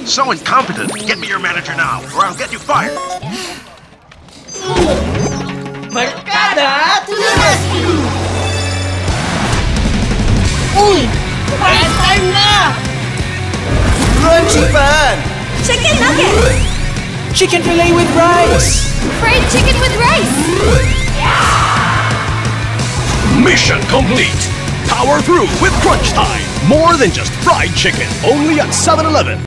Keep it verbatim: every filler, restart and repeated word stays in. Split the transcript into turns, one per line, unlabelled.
So incompetent. Get me your manager now, or I'll get you fired.
Barkada to the rescue! Uy! Bad time na!
Crunchy pan!
Chicken nugget!
Chicken fillet with rice!
Fried chicken with rice!
Mission complete! Power through with Crunch Time! More than just fried chicken, only at seven eleven.